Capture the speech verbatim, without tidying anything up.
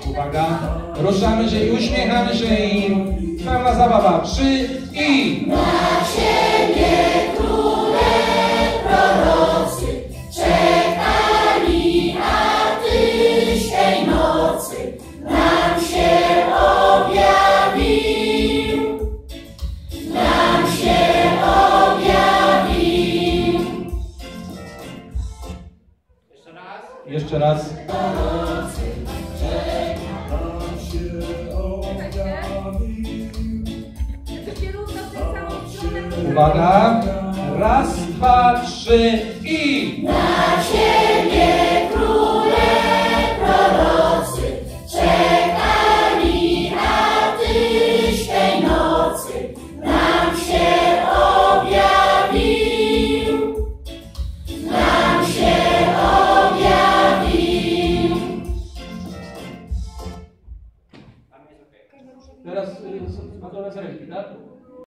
Uwaga, ruszamy się i uśmiechamy się i pełna zabawa. Trzy i... Na Ciebie króle prorocy czekali, a Tyś tej nocy nam się objawił. Nam się objawił. Jeszcze raz. Jeszcze raz. Uwaga, raz, dwa, trzy i... Na Ciebie króle prorocy czekali, a Tyś tej nocy nam się objawił. Nam się objawił. Teraz y, z ręki, tak?